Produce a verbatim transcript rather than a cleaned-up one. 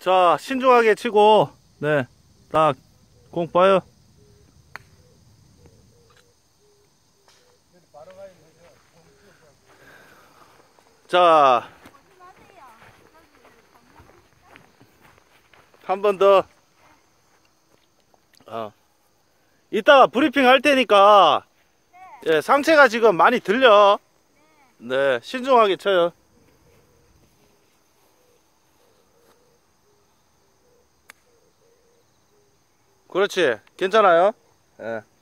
자, 신중하게 치고, 네, 딱, 공 봐요. 자, 한 번 더. 어. 이따가 브리핑 할 테니까, 예, 상체가 지금 많이 들려. 네, 신중하게 쳐요. 그렇지, 괜찮아요. 예.